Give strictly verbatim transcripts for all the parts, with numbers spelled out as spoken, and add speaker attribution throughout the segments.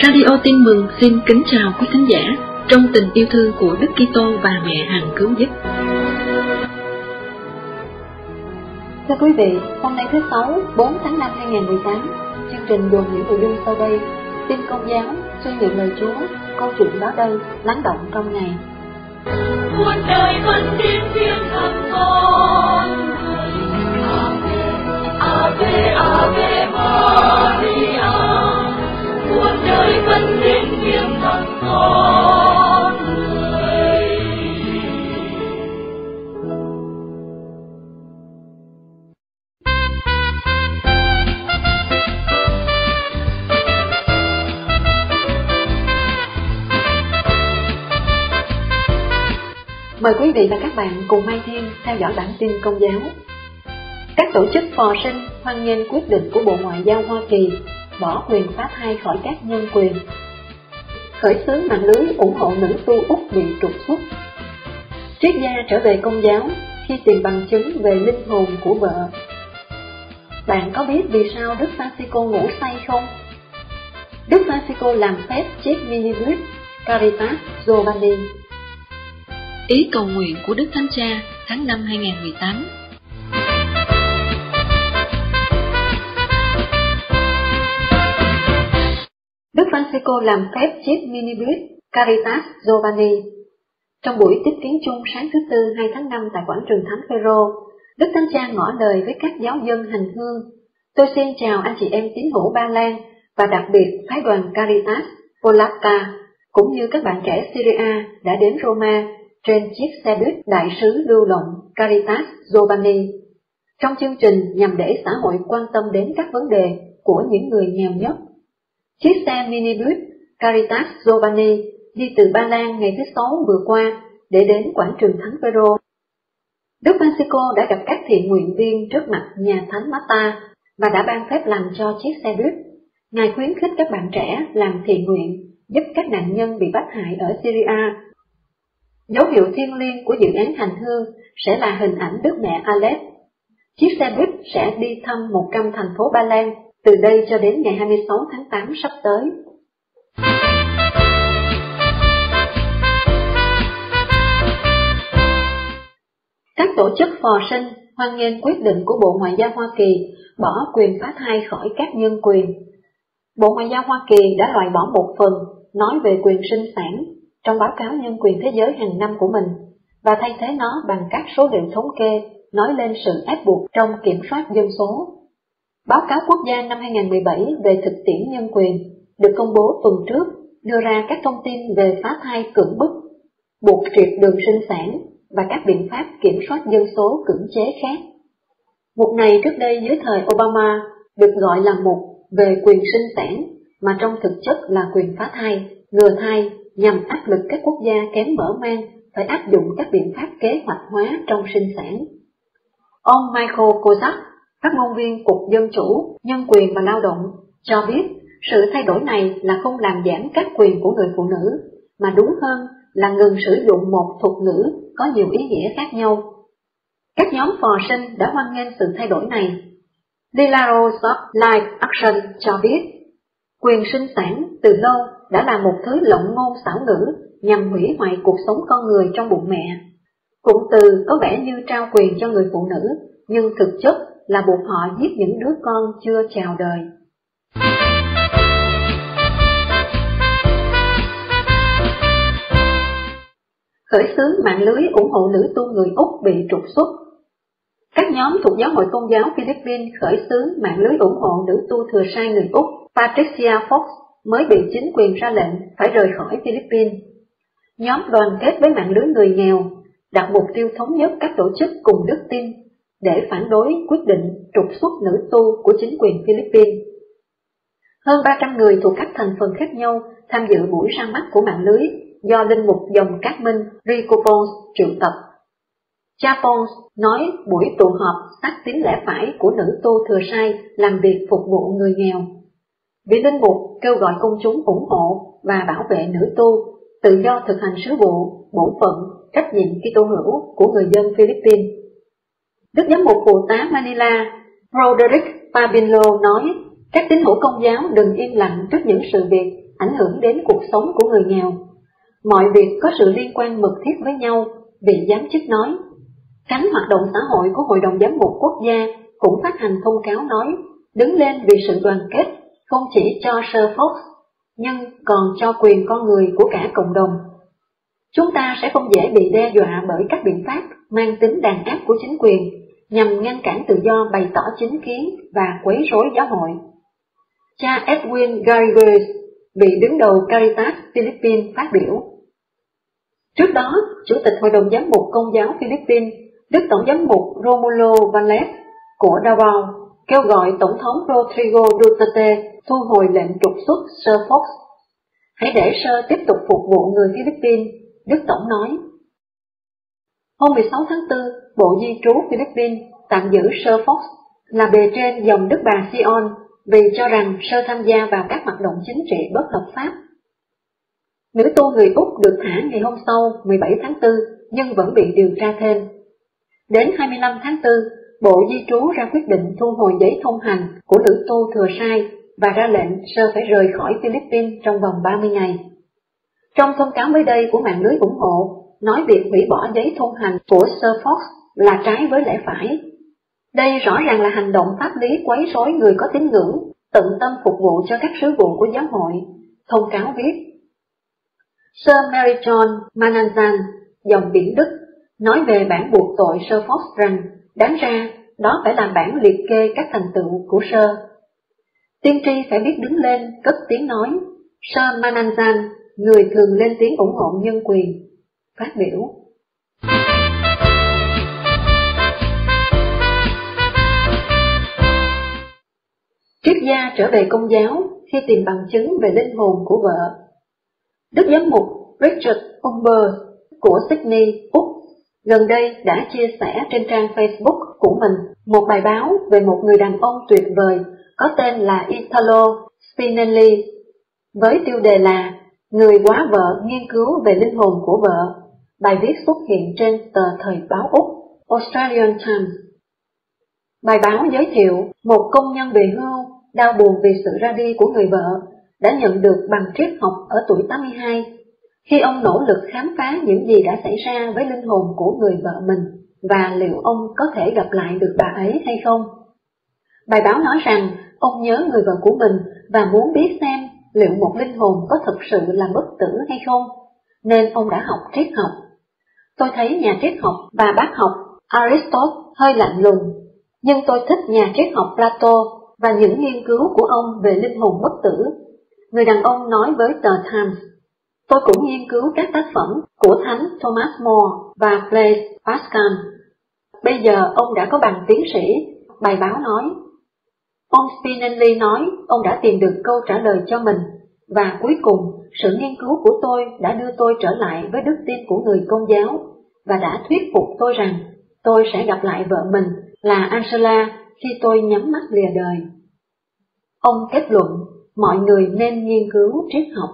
Speaker 1: Radio Tin Mừng xin kính chào quý thính giả trong tình yêu thương của Đức Kitô và Mẹ Hằng Cứu Giúp.
Speaker 2: Thưa quý vị, hôm nay thứ Sáu, bốn tháng năm hai nghìn không trăm mười tám, chương trình gồm những nội dung sau đây: tin Công giáo, suy niệm lời Chúa, câu chuyện đó đây, lắng động trong ngày.
Speaker 3: Muôn đời vẫn tin tiếng thầm con, Ave Ave Maria. Muôn đời vẫn tin tiếng thầm con người.
Speaker 2: Mời quý vị và các bạn cùng Mai Thiên theo dõi bản tin Công giáo. Các tổ chức phò sinh hoan nghênh quyết định của Bộ Ngoại giao Hoa Kỳ bỏ quyền phá thai khỏi các nhân quyền. Khởi xướng mạng lưới ủng hộ nữ tu Úc bị trục xuất. Triết gia trở về Công giáo khi tìm bằng chứng về linh hồn của vợ. Bạn có biết vì sao Đức Francisco ngủ say không? Đức Francisco làm phép chiếc minibus Caritas Giovanni.
Speaker 1: Ý cầu nguyện của Đức Thánh Cha tháng năm hai nghìn không trăm mười tám.
Speaker 2: Đức Francisco làm phép chiếc minibus Caritas Giovanni. Trong buổi tiếp kiến chung sáng thứ Tư hai tháng năm tại quảng trường Thánh Phêrô, Đức Thánh Cha ngỏ lời với các giáo dân hành hương: Tôi xin chào anh chị em tín hữu Ba Lan và đặc biệt phái đoàn Caritas Polska, cũng như các bạn trẻ Syria đã đến Roma trên chiếc xe buýt đại sứ lưu động Caritas Giovanni. Trong chương trình nhằm để xã hội quan tâm đến các vấn đề của những người nghèo nhất. Chiếc xe minibus Caritas Giovanni đi từ Ba Lan ngày thứ Sáu vừa qua để đến quảng trường Thánh Phêrô. Đức Francisco đã gặp các thiện nguyện viên trước mặt nhà Thánh Marta và đã ban phép lành cho chiếc xe buýt. Ngài khuyến khích các bạn trẻ làm thiện nguyện giúp các nạn nhân bị bắt hại ở Syria. Dấu hiệu thiêng liêng của dự án hành hương sẽ là hình ảnh Đức Mẹ Aleph. Chiếc xe buýt sẽ đi thăm một trăm thành phố Ba Lan từ đây cho đến ngày hai mươi sáu tháng tám sắp tới. Các tổ chức phò sinh hoan nghênh quyết định của Bộ Ngoại giao Hoa Kỳ bỏ quyền phá thai khỏi các nhân quyền. Bộ Ngoại giao Hoa Kỳ đã loại bỏ một phần nói về quyền sinh sản trong báo cáo nhân quyền thế giới hàng năm của mình và thay thế nó bằng các số liệu thống kê nói lên sự ép buộc trong kiểm soát dân số. Báo cáo quốc gia năm hai nghìn không trăm mười bảy về thực tiễn nhân quyền được công bố tuần trước đưa ra các thông tin về phá thai cưỡng bức, buộc triệt đường sinh sản và các biện pháp kiểm soát dân số cưỡng chế khác. Mục này trước đây dưới thời Obama được gọi là mục về quyền sinh sản, mà trong thực chất là quyền phá thai, ngừa thai, nhằm áp lực các quốc gia kém mở mang phải áp dụng các biện pháp kế hoạch hóa trong sinh sản. Ông Michael Kozak, phát ngôn viên Cục Dân Chủ, Nhân quyền và Lao động, cho biết sự thay đổi này là không làm giảm các quyền của người phụ nữ, mà đúng hơn là ngừng sử dụng một thuật ngữ có nhiều ý nghĩa khác nhau. Các nhóm phò sinh đã hoan nghênh sự thay đổi này. Lilaro Shop Life Action cho biết, quyền sinh sản từ lâu đã là một thứ lộng ngôn xảo ngữ nhằm hủy hoại cuộc sống con người trong bụng mẹ. Cụm từ có vẻ như trao quyền cho người phụ nữ, nhưng thực chất là buộc họ giết những đứa con chưa chào đời. Khởi xướng mạng lưới ủng hộ nữ tu người Úc bị trục xuất. Các nhóm thuộc Giáo hội Tôn giáo Philippines khởi xướng mạng lưới ủng hộ nữ tu thừa sai người Úc Patricia Fox mới bị chính quyền ra lệnh phải rời khỏi Philippines. Nhóm đoàn kết với mạng lưới người nghèo đặt mục tiêu thống nhất các tổ chức cùng đức tin để phản đối quyết định trục xuất nữ tu của chính quyền Philippines. Hơn ba trăm người thuộc các thành phần khác nhau tham dự buổi ra mắt của mạng lưới do linh mục dòng Cát Minh Rico Pons triệu tập. Cha Pons nói buổi tụ họp xác tín lẽ phải của nữ tu thừa sai làm việc phục vụ người nghèo. Vị linh mục kêu gọi công chúng ủng hộ và bảo vệ nữ tu, tự do thực hành sứ vụ, bổn phận, trách nhiệm Kitô hữu của người dân Philippines. Đức giám mục phụ tá Manila Roderick Pabinlo nói, các tín hữu Công giáo đừng im lặng trước những sự việc ảnh hưởng đến cuộc sống của người nghèo. Mọi việc có sự liên quan mật thiết với nhau, vị giám chức nói. Cánh hoạt động xã hội của Hội đồng Giám mục Quốc gia cũng phát hành thông cáo nói, đứng lên vì sự đoàn kết, không chỉ cho Sir Fox, nhưng còn cho quyền con người của cả cộng đồng. Chúng ta sẽ không dễ bị đe dọa bởi các biện pháp mang tính đàn áp của chính quyền, nhằm ngăn cản tự do bày tỏ chính kiến và quấy rối giáo hội. Cha Edwin Garrigues, vị đứng đầu Caritas Philippines phát biểu. Trước đó, Chủ tịch Hội đồng Giám mục Công giáo Philippines, Đức Tổng giám mục Romulo Valles của Davao, kêu gọi Tổng thống Rodrigo Duterte thu hồi lệnh trục xuất Sir Fox. Hãy để Sir tiếp tục phục vụ người Philippines, Đức Tổng nói. Hôm mười sáu tháng tư, Bộ Di trú Philippines tạm giữ Sir Fox là bề trên dòng Đức Bà Sion vì cho rằng Sir tham gia vào các hoạt động chính trị bất hợp pháp. Nữ tu người Úc được thả ngày hôm sau mười bảy tháng tư nhưng vẫn bị điều tra thêm. Đến hai mươi lăm tháng tư, Bộ Di trú ra quyết định thu hồi giấy thông hành của nữ tu thừa sai và ra lệnh Sir phải rời khỏi Philippines trong vòng ba mươi ngày. Trong thông cáo mới đây của mạng lưới ủng hộ, nói việc hủy bỏ giấy thông hành của Sir Fox là trái với lẽ phải. Đây rõ ràng là hành động pháp lý quấy rối người có tín ngưỡng, tận tâm phục vụ cho các sứ vụ của giáo hội. Thông cáo viết. Sir Mary John Mananzan, dòng biển Đức, nói về bản buộc tội Sir Fox rằng, đáng ra, đó phải là bản liệt kê các thành tựu của Sir. Tiên tri phải biết đứng lên, cất tiếng nói, Sir Mananzan, người thường lên tiếng ủng hộ nhân quyền, phát biểu. Triết gia trở về Công giáo khi tìm bằng chứng về linh hồn của vợ. Đức giám mục Richard Umber của Sydney, Úc, gần đây đã chia sẻ trên trang Facebook của mình một bài báo về một người đàn ông tuyệt vời có tên là Italo Spinelli, với tiêu đề là Người quá vợ nghiên cứu về linh hồn của vợ. Bài viết xuất hiện trên tờ Thời báo Úc, Australian Times. Bài báo giới thiệu một công nhân về hưu đau buồn vì sự ra đi của người vợ đã nhận được bằng triết học ở tuổi tám mươi hai, khi ông nỗ lực khám phá những gì đã xảy ra với linh hồn của người vợ mình và liệu ông có thể gặp lại được bà ấy hay không. Bài báo nói rằng ông nhớ người vợ của mình và muốn biết xem liệu một linh hồn có thực sự là bất tử hay không, nên ông đã học triết học. Tôi thấy nhà triết học và bác học Aristotle hơi lạnh lùng, nhưng tôi thích nhà triết học Plato và những nghiên cứu của ông về linh hồn bất tử. Người đàn ông nói với tờ Times, tôi cũng nghiên cứu các tác phẩm của Thánh Thomas More và Blaise Pascal. Bây giờ ông đã có bằng tiến sĩ, bài báo nói. Ông Spinelli nói ông đã tìm được câu trả lời cho mình, và cuối cùng sự nghiên cứu của tôi đã đưa tôi trở lại với đức tin của người Công giáo, và đã thuyết phục tôi rằng tôi sẽ gặp lại vợ mình là Angela khi tôi nhắm mắt lìa đời. Ông kết luận, mọi người nên nghiên cứu triết học.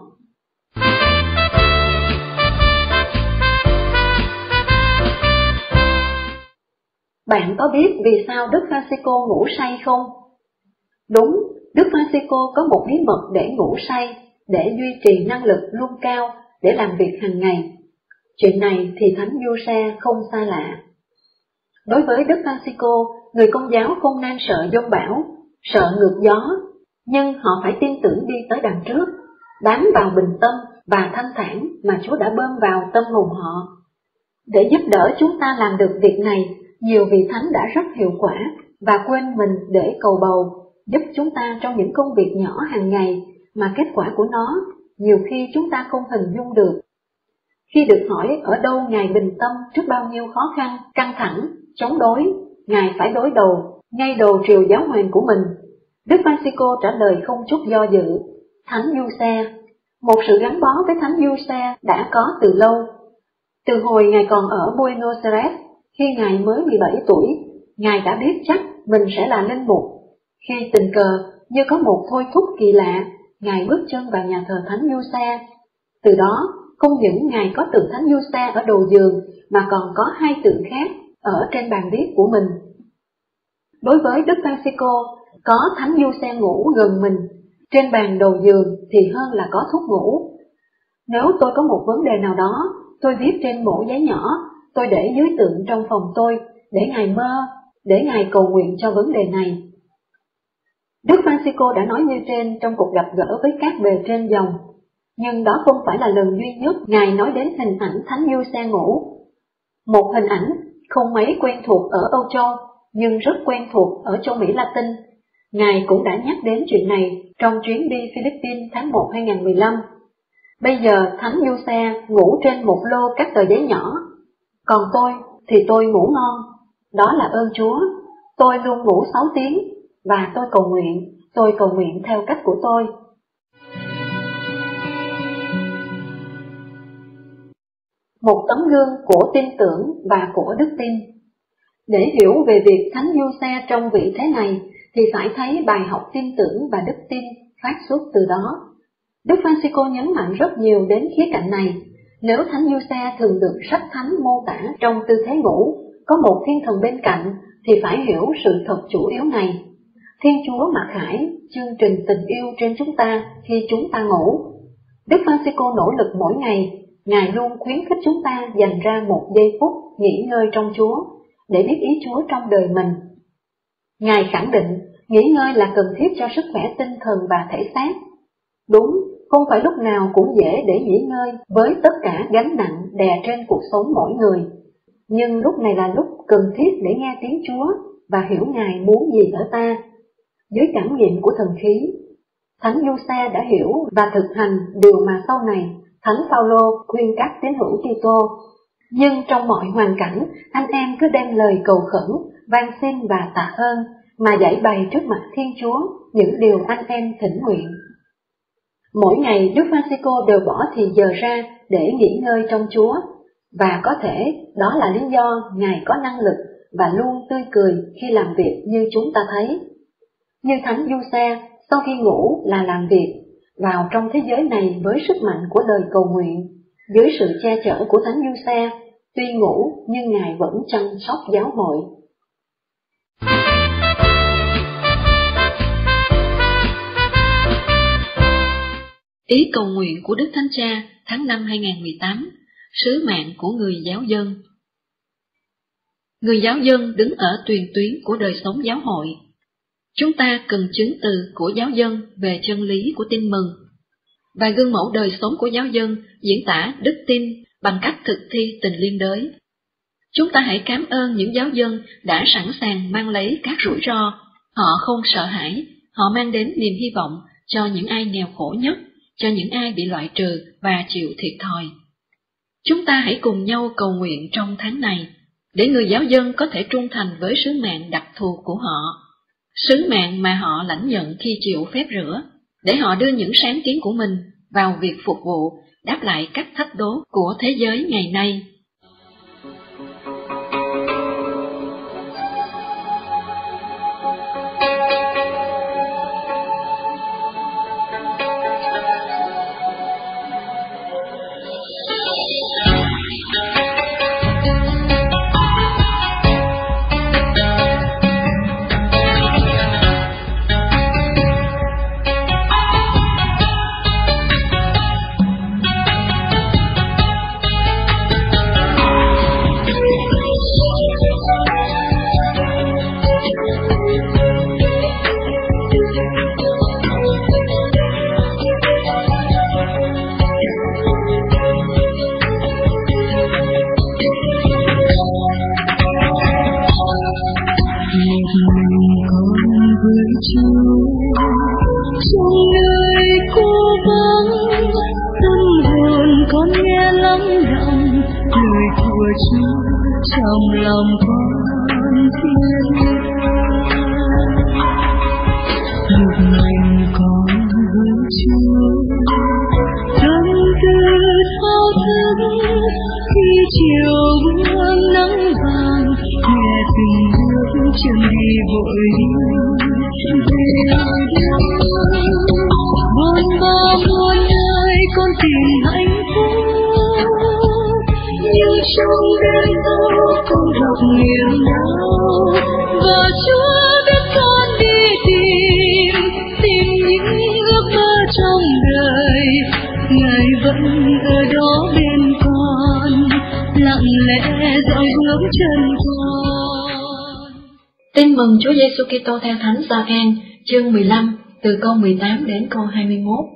Speaker 2: Bạn có biết vì sao Đức Francisco ngủ say không? Đúng, Đức Francisco có một bí mật để ngủ say, để duy trì năng lực luôn cao, để làm việc hàng ngày. Chuyện này thì Thánh Giuse không xa lạ. Đối với Đức Francisco, người Công giáo không nên sợ giông bão, sợ ngược gió, nhưng họ phải tin tưởng đi tới đằng trước, bám vào bình tâm và thanh thản mà Chúa đã bơm vào tâm hồn họ. Để giúp đỡ chúng ta làm được việc này, nhiều vị thánh đã rất hiệu quả và quên mình để cầu bầu, giúp chúng ta trong những công việc nhỏ hàng ngày mà kết quả của nó nhiều khi chúng ta không hình dung được. Khi được hỏi ở đâu Ngài bình tâm trước bao nhiêu khó khăn, căng thẳng, chống đối, Ngài phải đối đầu, ngay đầu triều giáo hoàng của mình, Đức Francisco trả lời không chút do dự, Thánh Giuse. Một sự gắn bó với Thánh Giuse đã có từ lâu. Từ hồi Ngài còn ở Buenos Aires, khi Ngài mới mười bảy tuổi, Ngài đã biết chắc mình sẽ là linh mục. Khi tình cờ, như có một thôi thúc kỳ lạ, Ngài bước chân vào nhà thờ Thánh Giuse. Từ đó, không những Ngài có từ Thánh Giuse ở đầu giường, mà còn có hai từ khác ở trên bàn viết của mình. Đối với Đức Francisco, có Thánh Giuse ngủ gần mình, trên bàn đầu giường thì hơn là có thuốc ngủ. Nếu tôi có một vấn đề nào đó, tôi viết trên mẩu giấy nhỏ, tôi để dưới tượng trong phòng tôi, để Ngài mơ, để Ngài cầu nguyện cho vấn đề này. Đức Francisco đã nói như trên trong cuộc gặp gỡ với các bề trên dòng, nhưng đó không phải là lần duy nhất Ngài nói đến hình ảnh Thánh Giuse ngủ. Một hình ảnh không mấy quen thuộc ở Âu Châu, nhưng rất quen thuộc ở châu Mỹ Latin. Ngài cũng đã nhắc đến chuyện này trong chuyến đi Philippines tháng một năm hai nghìn không trăm mười lăm. Bây giờ Thánh Giuse ngủ trên một lô các tờ giấy nhỏ, còn tôi thì tôi ngủ ngon. Đó là ơn Chúa. Tôi luôn ngủ sáu tiếng, và tôi cầu nguyện, tôi cầu nguyện theo cách của tôi. Một tấm gương của tin tưởng và của đức tin. Để hiểu về việc Thánh Giuse trong vị thế này, thì phải thấy bài học tin tưởng và đức tin phát xuất từ đó. Đức Francisco nhấn mạnh rất nhiều đến khía cạnh này. Nếu Thánh Giuse thường được sách thánh mô tả trong tư thế ngủ, có một thiên thần bên cạnh, thì phải hiểu sự thật chủ yếu này. Thiên Chúa mặc khải chương trình tình yêu trên chúng ta khi chúng ta ngủ. Đức Francisco nỗ lực mỗi ngày, Ngài luôn khuyến khích chúng ta dành ra một giây phút nghỉ ngơi trong Chúa, để biết ý Chúa trong đời mình. Ngài khẳng định nghỉ ngơi là cần thiết cho sức khỏe tinh thần và thể xác. Đúng, không phải lúc nào cũng dễ để nghỉ ngơi với tất cả gánh nặng đè trên cuộc sống mỗi người. Nhưng lúc này là lúc cần thiết để nghe tiếng Chúa và hiểu Ngài muốn gì ở ta. Dưới cảm nghiệm của thần khí, Thánh Giuse đã hiểu và thực hành điều mà sau này Thánh Phaolô khuyên các tín hữu Kitô. Nhưng trong mọi hoàn cảnh, anh em cứ đem lời cầu khẩn, van xin và tạ ơn mà giải bày trước mặt Thiên Chúa những điều anh em thỉnh nguyện. Mỗi ngày Đức Francisco đều bỏ thì giờ ra để nghỉ ngơi trong Chúa, và có thể đó là lý do Ngài có năng lực và luôn tươi cười khi làm việc như chúng ta thấy. Như Thánh Giuse, sau khi ngủ là làm việc, vào trong thế giới này với sức mạnh của lời cầu nguyện, dưới sự che chở của Thánh Giuse, tuy ngủ nhưng Ngài vẫn chăm sóc giáo hội.
Speaker 1: Ý cầu nguyện của Đức Thánh Cha tháng năm hai nghìn không trăm mười tám, sứ mạng của người giáo dân. Người giáo dân đứng ở tiền tuyến của đời sống giáo hội. Chúng ta cần chứng từ của giáo dân về chân lý của tin mừng, và gương mẫu đời sống của giáo dân diễn tả đức tin bằng cách thực thi tình liên đới. Chúng ta hãy cảm ơn những giáo dân đã sẵn sàng mang lấy các rủi ro. Họ không sợ hãi, họ mang đến niềm hy vọng cho những ai nghèo khổ nhất, cho những ai bị loại trừ và chịu thiệt thòi. Chúng ta hãy cùng nhau cầu nguyện trong tháng này, để người giáo dân có thể trung thành với sứ mạng đặc thù của họ, sứ mạng mà họ lãnh nhận khi chịu phép rửa, để họ đưa những sáng kiến của mình vào việc phục vụ, đáp lại các thách đố của thế giới ngày nay.
Speaker 3: Và Chúa biết con đi tìm, tìm những ước ở đó bên con, lặng lẽ dõi bước chân con.
Speaker 1: Tin mừng Chúa Giêsu Kitô theo Thánh Gioan, chương mười lăm, từ câu mười tám đến câu hai mươi mốt.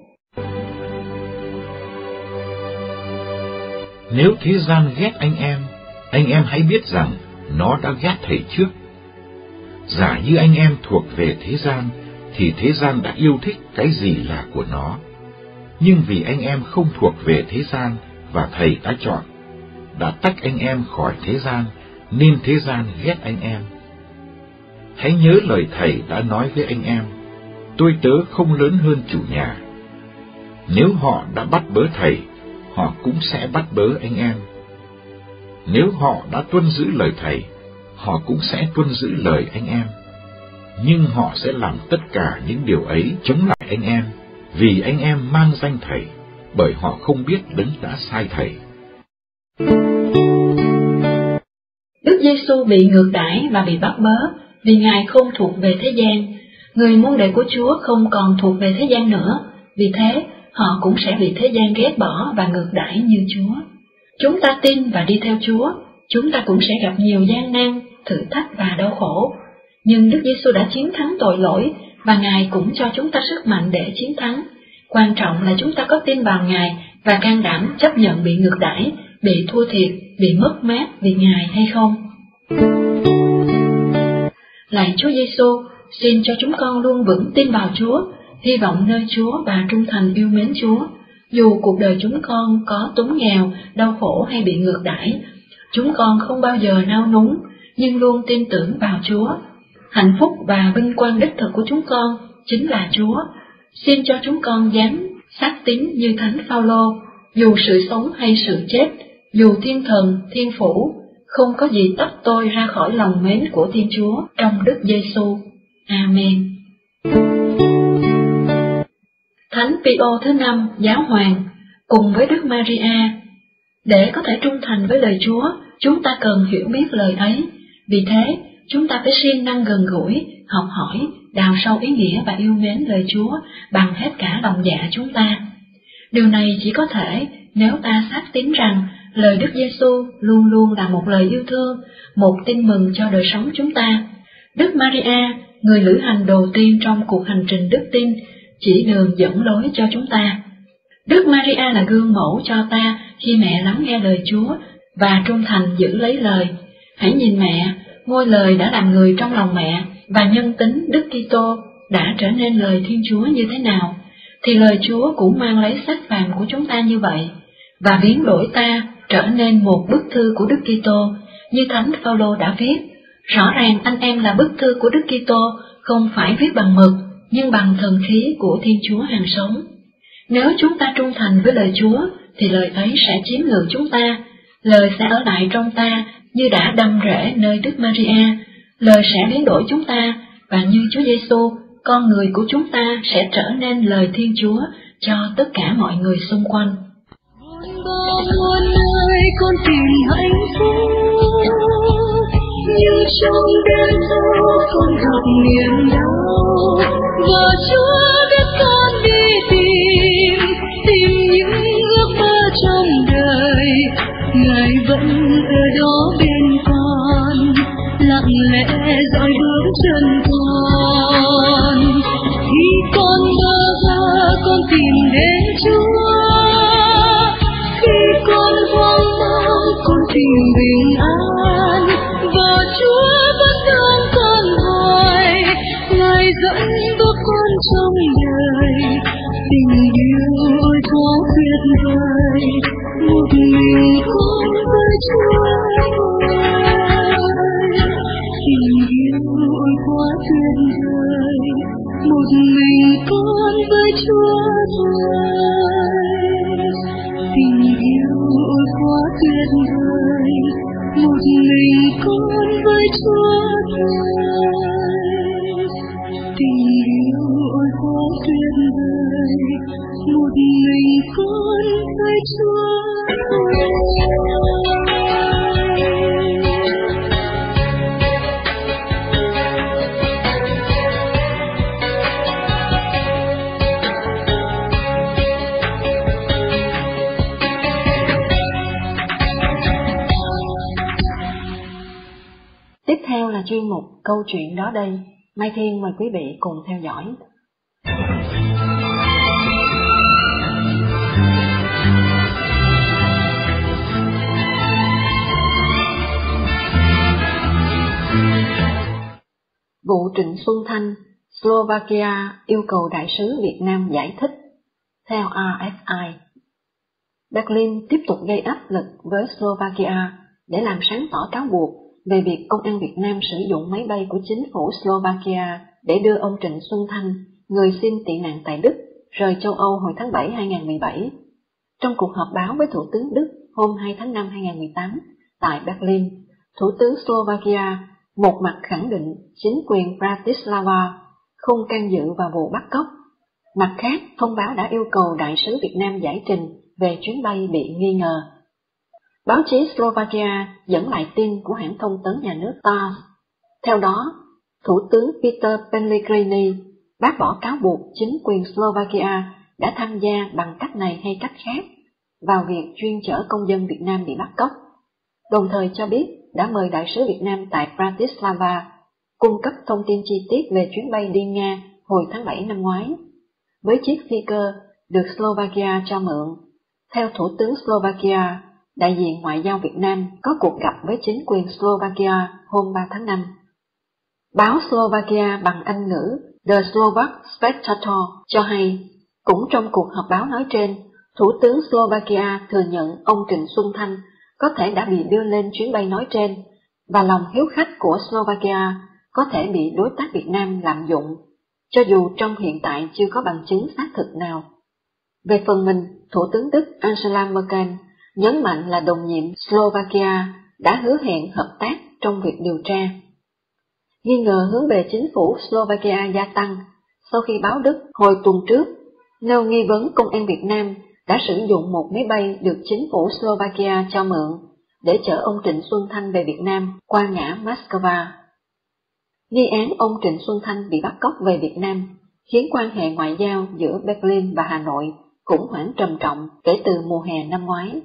Speaker 4: Nếu thế gian ghét anh em, anh em hãy biết rằng nó đã ghét Thầy trước. Giả như anh em thuộc về thế gian, thì thế gian đã yêu thích cái gì là của nó. Nhưng vì anh em không thuộc về thế gian, và Thầy đã chọn, đã tách anh em khỏi thế gian, nên thế gian ghét anh em. Hãy nhớ lời Thầy đã nói với anh em, tôi tớ không lớn hơn chủ nhà. Nếu họ đã bắt bớ Thầy, họ cũng sẽ bắt bớ anh em. Nếu họ đã tuân giữ lời Thầy, họ cũng sẽ tuân giữ lời anh em. Nhưng họ sẽ làm tất cả những điều ấy chống lại anh em, vì anh em mang danh Thầy, bởi họ không biết Đấng đã sai Thầy.
Speaker 1: Đức Giêsu bị ngược đãi và bị bắt bớ vì Ngài không thuộc về thế gian. Người môn đệ của Chúa không còn thuộc về thế gian nữa, vì thế họ cũng sẽ bị thế gian ghét bỏ và ngược đãi như Chúa. Chúng ta tin và đi theo Chúa, chúng ta cũng sẽ gặp nhiều gian nan, thử thách và đau khổ. Nhưng Đức Giêsu đã chiến thắng tội lỗi, và Ngài cũng cho chúng ta sức mạnh để chiến thắng. Quan trọng là chúng ta có tin vào Ngài và can đảm chấp nhận bị ngược đãi, bị thua thiệt, bị mất mát vì Ngài hay không. Lạy Chúa Giêsu, xin cho chúng con luôn vững tin vào Chúa, hy vọng nơi Chúa và trung thành yêu mến Chúa. Dù cuộc đời chúng con có túng nghèo, đau khổ hay bị ngược đãi, chúng con không bao giờ nao núng, nhưng luôn tin tưởng vào Chúa. Hạnh phúc và vinh quang đích thực của chúng con chính là Chúa. Xin cho chúng con dám xác tín như Thánh Phaolô, dù sự sống hay sự chết, dù thiên thần, thiên phủ, không có gì tách tôi ra khỏi lòng mến của Thiên Chúa trong Đức Giêsu. Amen. Thánh Pio thứ năm, Giáo hoàng, cùng với Đức Maria. Để có thể trung thành với lời Chúa, chúng ta cần hiểu biết lời ấy. Vì thế, chúng ta phải siêng năng gần gũi, học hỏi, đào sâu ý nghĩa và yêu mến lời Chúa bằng hết cả lòng dạ chúng ta. Điều này chỉ có thể nếu ta xác tín rằng lời Đức Giêsu luôn luôn là một lời yêu thương, một tin mừng cho đời sống chúng ta. Đức Maria, người lữ hành đầu tiên trong cuộc hành trình đức tin, chỉ đường dẫn lối cho chúng ta. Đức Maria là gương mẫu cho ta khi mẹ lắng nghe lời Chúa và trung thành giữ lấy lời. Hãy nhìn mẹ, ngôi lời đã làm người trong lòng mẹ, và nhân tính Đức Kitô đã trở nên lời Thiên Chúa như thế nào, thì lời Chúa cũng mang lấy xác phàm của chúng ta như vậy, và biến đổi ta trở nên một bức thư của Đức Kitô, như Thánh Phaolô đã viết. Rõ ràng anh em là bức thư của Đức Kitô, không phải viết bằng mực, nhưng bằng thần khí của Thiên Chúa hàng sống. Nếu chúng ta trung thành với lời Chúa, thì lời ấy sẽ chiếm ngự chúng ta, lời sẽ ở lại trong ta như đã đâm rễ nơi Đức Maria, lời sẽ biến đổi chúng ta, và như Chúa Giêsu, con người của chúng ta sẽ trở nên lời Thiên Chúa cho tất cả mọi người xung quanh.
Speaker 3: Muôn nơi con tìm hạnh phúc, nhưng trong đêm thâu con gặp niềm đau, và Chúa biết con đi tìm, tìm những ước mơ trong đời. Ngài vẫn ở đó bên con, lặng lẽ dõi bước chân con. Khi con bơ vơ con tìm đến Chúa, khi con hoang mang con tìm bình an, và Chúa vẫn thương con hoài. Ngài dẫn bước con trong đời, tình yêu ôi quá tuyệt vời, một mình con với Chúa. Tình yêu ôi quá tuyệt vời, một mình con với Chúa. Tình yêu ôi quá tuyệt vời, một mình con với Chúa. Tình yêu ôi quá tuyệt vời, một mình con với Chúa.
Speaker 2: Tiếp theo là chuyên mục Câu chuyện đó đây. Mai Thiên mời quý vị cùng theo dõi. Vụ Trịnh Xuân Thanh, Slovakia yêu cầu đại sứ Việt Nam giải thích. Theo R F I, Berlin tiếp tục gây áp lực với Slovakia để làm sáng tỏ cáo buộc về việc công an Việt Nam sử dụng máy bay của chính phủ Slovakia để đưa ông Trịnh Xuân Thanh, người xin tị nạn tại Đức, rời châu Âu hồi tháng bảy hai nghìn không trăm mười bảy. Trong cuộc họp báo với Thủ tướng Đức hôm hai tháng năm hai nghìn không trăm mười tám tại Berlin, Thủ tướng Slovakia một mặt khẳng định chính quyền Bratislava không can dự vào vụ bắt cóc, mặt khác thông báo đã yêu cầu đại sứ Việt Nam giải trình về chuyến bay bị nghi ngờ. Báo chí Slovakia dẫn lại tin của hãng thông tấn nhà nước tê a ét. Theo đó, Thủ tướng Peter Pellegrini bác bỏ cáo buộc chính quyền Slovakia đã tham gia bằng cách này hay cách khác vào việc chuyên chở công dân Việt Nam bị bắt cóc, đồng thời cho biết đã mời đại sứ Việt Nam tại Bratislava cung cấp thông tin chi tiết về chuyến bay đi Nga hồi tháng bảy năm ngoái, với chiếc phi cơ được Slovakia cho mượn. Theo Thủ tướng Slovakia, đại diện Ngoại giao Việt Nam có cuộc gặp với chính quyền Slovakia hôm ba tháng năm. Báo Slovakia bằng Anh ngữ The Slovak Spectator cho hay, cũng trong cuộc họp báo nói trên, Thủ tướng Slovakia thừa nhận ông Trịnh Xuân Thanh có thể đã bị đưa lên chuyến bay nói trên, và lòng hiếu khách của Slovakia có thể bị đối tác Việt Nam lạm dụng, cho dù trong hiện tại chưa có bằng chứng xác thực nào. Về phần mình, Thủ tướng Đức Angela Merkel nhấn mạnh là đồng nhiệm Slovakia đã hứa hẹn hợp tác trong việc điều tra. Nghi ngờ hướng về chính phủ Slovakia gia tăng sau khi báo Đức hồi tuần trước nêu nghi vấn công an Việt Nam đã sử dụng một máy bay được chính phủ Slovakia cho mượn để chở ông Trịnh Xuân Thanh về Việt Nam qua ngã Moscow. Nghi án ông Trịnh Xuân Thanh bị bắt cóc về Việt Nam khiến quan hệ ngoại giao giữa Berlin và Hà Nội khủng hoảng trầm trọng kể từ mùa hè năm ngoái.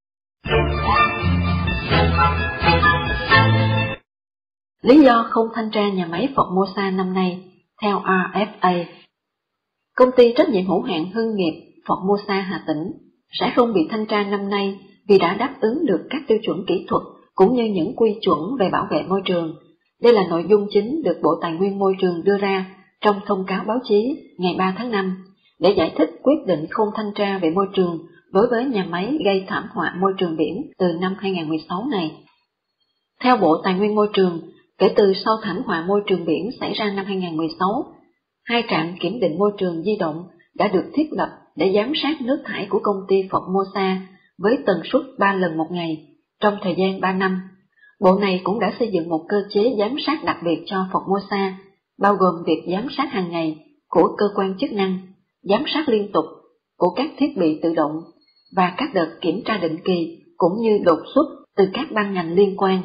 Speaker 2: Lý do không thanh tra nhà máy Formosa năm nay, theo R F A, công ty trách nhiệm hữu hạn Hưng nghiệp Formosa Hà Tĩnh sẽ không bị thanh tra năm nay vì đã đáp ứng được các tiêu chuẩn kỹ thuật cũng như những quy chuẩn về bảo vệ môi trường. Đây là nội dung chính được Bộ Tài nguyên Môi trường đưa ra trong thông cáo báo chí ngày ba tháng năm để giải thích quyết định không thanh tra về môi trường đối với nhà máy gây thảm họa môi trường biển từ năm hai nghìn không trăm mười sáu này. Theo Bộ Tài nguyên Môi trường, kể từ sau thảm họa môi trường biển xảy ra năm hai nghìn không trăm mười sáu, hai trạm kiểm định môi trường di động đã được thiết lập để giám sát nước thải của công ty Formosa với tần suất ba lần một ngày trong thời gian ba năm. Bộ này cũng đã xây dựng một cơ chế giám sát đặc biệt cho Formosa, bao gồm việc giám sát hàng ngày của cơ quan chức năng, giám sát liên tục của các thiết bị tự động và các đợt kiểm tra định kỳ cũng như đột xuất từ các ban ngành liên quan.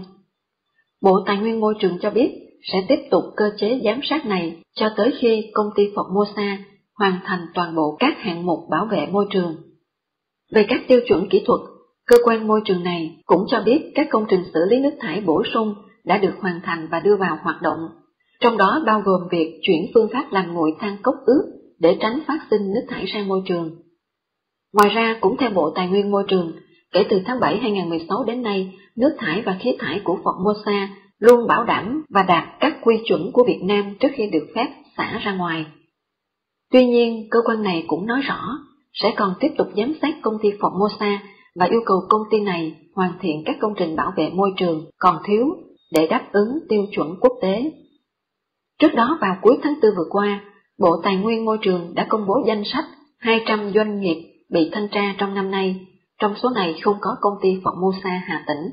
Speaker 2: Bộ Tài nguyên Môi trường cho biết sẽ tiếp tục cơ chế giám sát này cho tới khi công ty Formosa hoàn thành toàn bộ các hạng mục bảo vệ môi trường. Về các tiêu chuẩn kỹ thuật, cơ quan môi trường này cũng cho biết các công trình xử lý nước thải bổ sung đã được hoàn thành và đưa vào hoạt động, trong đó bao gồm việc chuyển phương pháp làm nguội than cốc ướt để tránh phát sinh nước thải ra môi trường. Ngoài ra, cũng theo Bộ Tài nguyên Môi trường, kể từ tháng bảy hai nghìn không trăm mười sáu đến nay, nước thải và khí thải của Formosa luôn bảo đảm và đạt các quy chuẩn của Việt Nam trước khi được phép xả ra ngoài. Tuy nhiên, cơ quan này cũng nói rõ sẽ còn tiếp tục giám sát công ty Formosa và yêu cầu công ty này hoàn thiện các công trình bảo vệ môi trường còn thiếu để đáp ứng tiêu chuẩn quốc tế. Trước đó vào cuối tháng tư vừa qua, Bộ Tài nguyên Môi trường đã công bố danh sách hai trăm doanh nghiệp bị thanh tra trong năm nay, trong số này không có công ty Formosa Hà Tĩnh.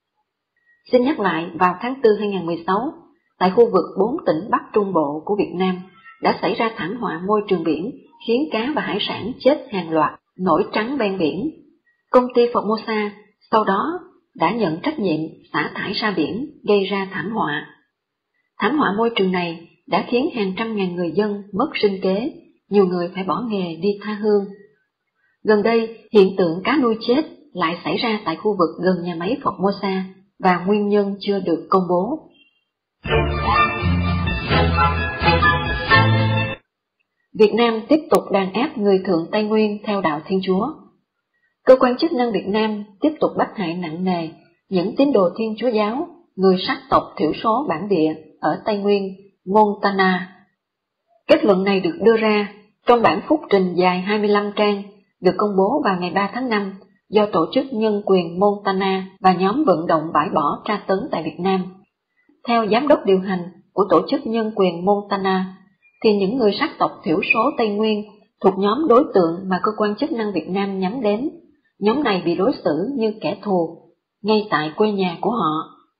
Speaker 2: Xin nhắc lại, vào tháng tư hai nghìn không trăm mười sáu, tại khu vực bốn tỉnh Bắc Trung Bộ của Việt Nam đã xảy ra thảm họa môi trường biển khiến cá và hải sản chết hàng loạt, nổi trắng ven biển. Công ty Formosa sau đó đã nhận trách nhiệm xả thải ra biển gây ra thảm họa. Thảm họa môi trường này đã khiến hàng trăm ngàn người dân mất sinh kế, nhiều người phải bỏ nghề đi tha hương. Gần đây, hiện tượng cá nuôi chết lại xảy ra tại khu vực gần nhà máy Formosa và nguyên nhân chưa được công bố. Việt Nam tiếp tục đàn áp người Thượng Tây Nguyên theo đạo Thiên Chúa. Cơ quan chức năng Việt Nam tiếp tục bắt hại nặng nề những tín đồ Thiên Chúa giáo, người sắc tộc thiểu số bản địa ở Tây Nguyên, Montana. Kết luận này được đưa ra trong bản phúc trình dài hai mươi lăm trang, được công bố vào ngày ba tháng năm do Tổ chức Nhân quyền Montana và nhóm vận động bãi bỏ tra tấn tại Việt Nam. Theo giám đốc điều hành của Tổ chức Nhân quyền Montana, thì những người sắc tộc thiểu số Tây Nguyên thuộc nhóm đối tượng mà cơ quan chức năng Việt Nam nhắm đến. Nhóm này bị đối xử như kẻ thù ngay tại quê nhà của họ.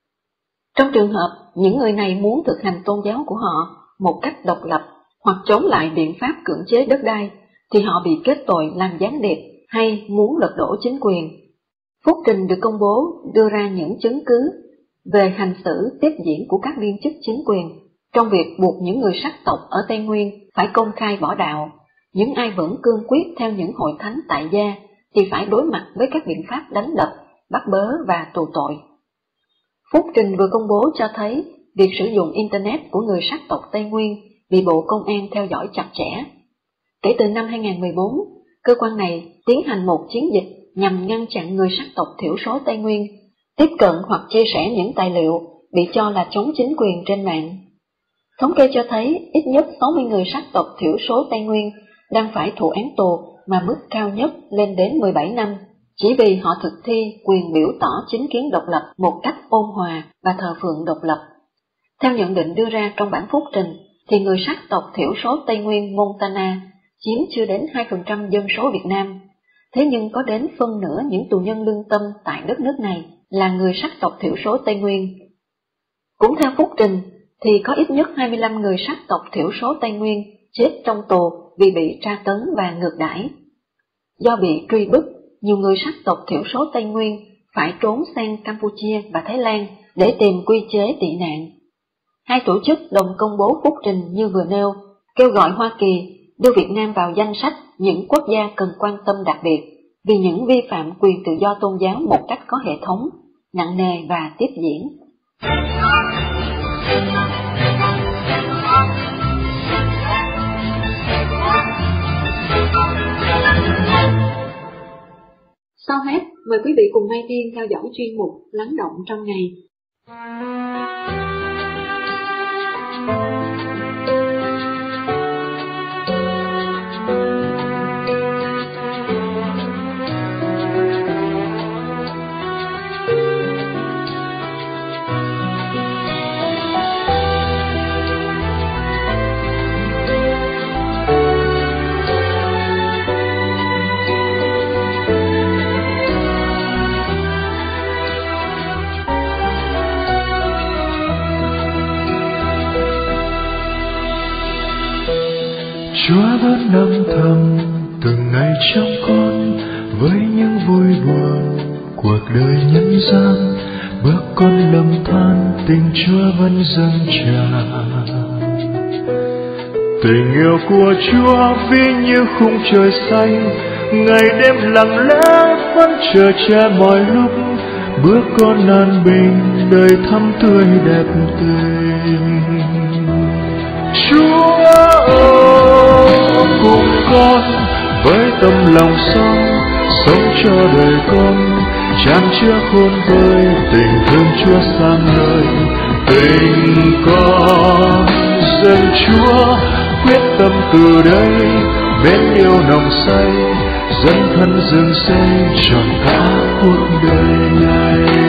Speaker 2: Trong trường hợp những người này muốn thực hành tôn giáo của họ một cách độc lập hoặc chống lại biện pháp cưỡng chế đất đai, thì họ bị kết tội làm gián điệp hay muốn lật đổ chính quyền. Phúc trình được công bố đưa ra những chứng cứ về hành xử tiếp diễn của các viên chức chính quyền trong việc buộc những người sắc tộc ở Tây Nguyên phải công khai bỏ đạo. Những ai vẫn cương quyết theo những hội thánh tại gia thì phải đối mặt với các biện pháp đánh đập, bắt bớ và tù tội. Phúc trình vừa công bố cho thấy việc sử dụng Internet của người sắc tộc Tây Nguyên bị Bộ Công an theo dõi chặt chẽ. Kể từ năm hai nghìn không trăm mười bốn, cơ quan này tiến hành một chiến dịch nhằm ngăn chặn người sắc tộc thiểu số Tây Nguyên tiếp cận hoặc chia sẻ những tài liệu bị cho là chống chính quyền trên mạng. Thống kê cho thấy ít nhất sáu mươi người sắc tộc thiểu số Tây Nguyên đang phải thụ án tù mà mức cao nhất lên đến mười bảy năm, chỉ vì họ thực thi quyền biểu tỏ chính kiến độc lập một cách ôn hòa và thờ phượng độc lập. Theo nhận định đưa ra trong bản phúc trình, thì người sắc tộc thiểu số Tây Nguyên Montana chiếm chưa đến hai phần trăm dân số Việt Nam. Thế nhưng có đến phân nửa những tù nhân lương tâm tại đất nước này là người sắc tộc thiểu số Tây Nguyên. Cũng theo phúc trình, thì có ít nhất hai mươi lăm người sắc tộc thiểu số Tây Nguyên chết trong tù vì bị tra tấn và ngược đãi. Do bị truy bức, nhiều người sắc tộc thiểu số Tây Nguyên phải trốn sang Campuchia và Thái Lan để tìm quy chế tị nạn. Hai tổ chức đồng công bố phúc trình như vừa nêu, kêu gọi Hoa Kỳ đưa Việt Nam vào danh sách những quốc gia cần quan tâm đặc biệt vì những vi phạm quyền tự do tôn giáo một cách có hệ thống, nặng nề và tiếp diễn. Sau hết, mời quý vị cùng Mai Tiên theo dõi chuyên mục Lắng động trong ngày.
Speaker 5: Chúa vẫn âm thầm từng ngày trong con với những vui buồn cuộc đời nhân gian. Bước con lầm than tình Chúa vẫn dâng tràn. Tình yêu của Chúa ví như khung trời xanh, ngày đêm lặng lẽ vẫn chờ che mọi lúc. Bước con an bình đời thắm tươi đẹp tình. Chúa ơi cùng con với tâm lòng son sống cho đời con, chan chứa khôn vơi tình thương Chúa sang nơi. Tình con dâng Chúa quyết tâm từ đây, mến yêu nồng say dấn thân dừng xây trọn cả cuộc đời này.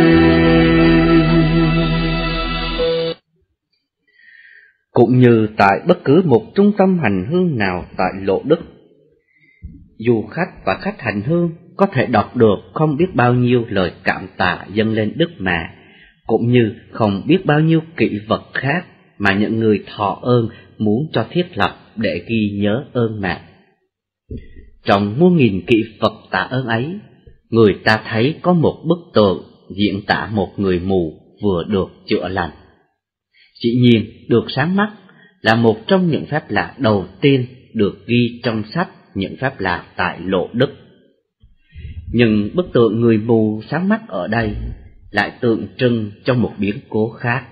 Speaker 6: Cũng như tại bất cứ một trung tâm hành hương nào tại Lộ Đức, du khách và khách hành hương có thể đọc được không biết bao nhiêu lời cảm tạ dâng lên Đức Mẹ, cũng như không biết bao nhiêu kỷ vật khác mà những người thọ ơn muốn cho thiết lập để ghi nhớ ơn Mẹ. Trong muôn nghìn kỷ vật tạ ơn ấy, người ta thấy có một bức tượng diễn tả một người mù vừa được chữa lành. Dĩ nhiên, được sáng mắt là một trong những phép lạ đầu tiên được ghi trong sách những phép lạ tại Lộ Đức. Nhưng bức tượng người mù sáng mắt ở đây lại tượng trưng cho một biến cố khác,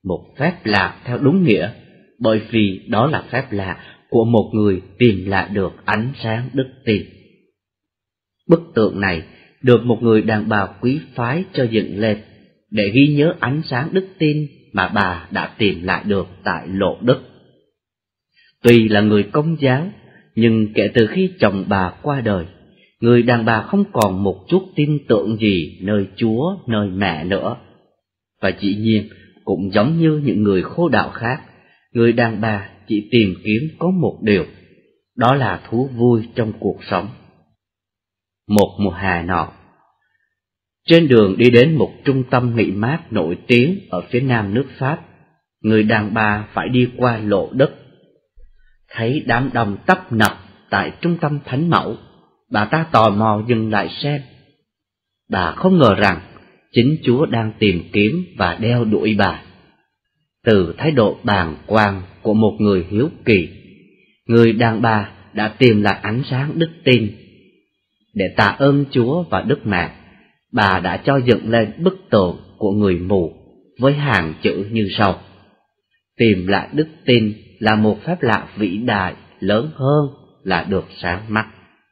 Speaker 6: một phép lạ theo đúng nghĩa, bởi vì đó là phép lạ của một người tìm lại được ánh sáng đức tin. Bức tượng này được một người đàn bà quý phái cho dựng lên để ghi nhớ ánh sáng đức tin mà bà đã tìm lại được tại Lộ Đức. Tuy là người Công giáo, nhưng kể từ khi chồng bà qua đời, người đàn bà không còn một chút tin tưởng gì nơi Chúa, nơi mẹ nữa. Và dĩ nhiên, cũng giống như những người khô đạo khác, người đàn bà chỉ tìm kiếm có một điều, đó là thú vui trong cuộc sống. Một mùa hè nọ, trên đường đi đến một trung tâm nghỉ mát nổi tiếng ở phía nam nước Pháp, người đàn bà phải đi qua Lộ Đức. Thấy đám đông tấp nập tại trung tâm thánh mẫu, bà ta tò mò dừng lại xem. Bà không ngờ rằng chính Chúa đang tìm kiếm và đeo đuổi bà. Từ thái độ bàng quan của một người hiếu kỳ, người đàn bà đã tìm lại ánh sáng đức tin. Để tạ ơn Chúa và Đức Mẹ, bà đã cho dựng lên bức tượng của người mù với hàng chữ như sau: tìm lại đức tin là một phép lạ vĩ đại lớn hơn là được sáng mắt.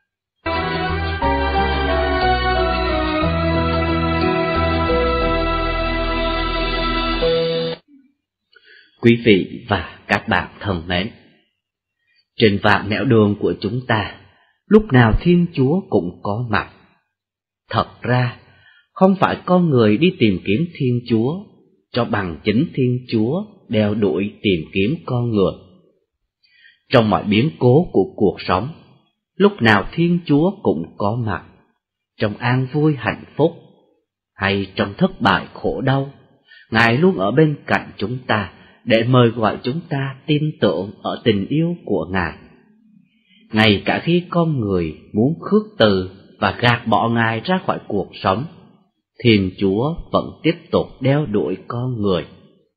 Speaker 6: Quý vị và các bạn thân mến, trên vạn nẻo đường của chúng ta, lúc nào Thiên Chúa cũng có mặt. Thật ra, không phải con người đi tìm kiếm Thiên Chúa, cho bằng chính Thiên Chúa đeo đuổi tìm kiếm con người. Trong mọi biến cố của cuộc sống, lúc nào Thiên Chúa cũng có mặt, trong an vui hạnh phúc, hay trong thất bại khổ đau, Ngài luôn ở bên cạnh chúng ta để mời gọi chúng ta tin tưởng ở tình yêu của Ngài. Ngay cả khi con người muốn khước từ và gạt bỏ Ngài ra khỏi cuộc sống, Thiên Chúa vẫn tiếp tục đeo đuổi con người.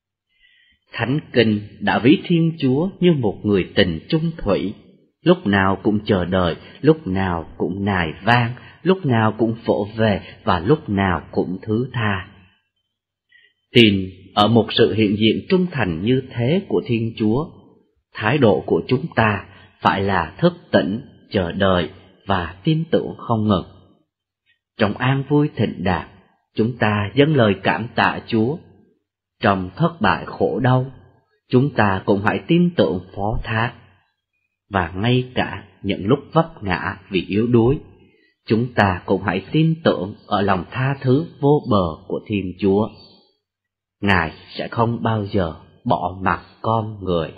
Speaker 6: Thánh Kinh đã ví Thiên Chúa như một người tình chung thủy, lúc nào cũng chờ đợi, lúc nào cũng nài van, lúc nào cũng vỗ về và lúc nào cũng thứ tha. Tin ở một sự hiện diện trung thành như thế của Thiên Chúa, thái độ của chúng ta phải là thức tỉnh, chờ đợi và tin tưởng không ngừng. Trong an vui thịnh đạt, chúng ta dâng lời cảm tạ Chúa. Trong thất bại khổ đau, chúng ta cũng hãy tin tưởng phó thác. Và ngay cả những lúc vấp ngã vì yếu đuối, chúng ta cũng hãy tin tưởng ở lòng tha thứ vô bờ của Thiên Chúa. Ngài sẽ không bao giờ bỏ mặc con người.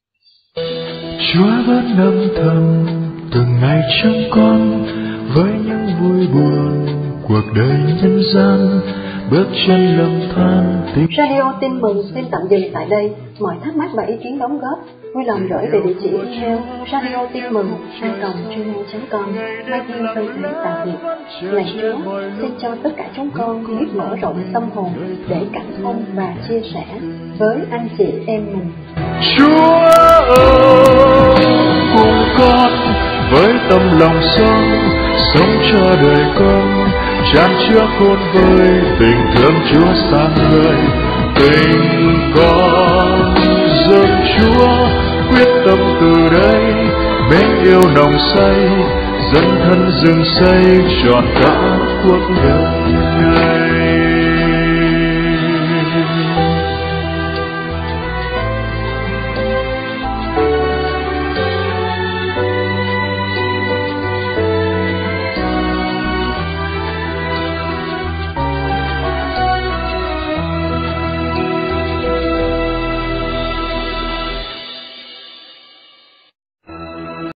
Speaker 5: Chúa vẫn âm thầm từng ngày trong con, với những vui buồn cuộc đời nhân gian, bước chân lầm than.
Speaker 2: Radio Tin Mừng xin tạm dừng tại đây. Mọi thắc mắc và ý kiến đóng góp vui lòng gửi về địa chỉ email radio tin mừng a còng gmail chấm com. Mai Thiên thân ái tạm biệt. Lạy Chúa, xin cho tất cả chúng con biết mở rộng tâm hồn để cảm thông và chia sẻ với anh chị em mình.
Speaker 5: Chúa ơi, cùng con với tâm lòng son, sống cho đời con chan chứa khôn vơi, tình thương Chúa sang người. Tình con dâng Chúa, quyết tâm từ đây mến yêu nồng say, dấn thân rừng xây trọn cả cuộc đời này.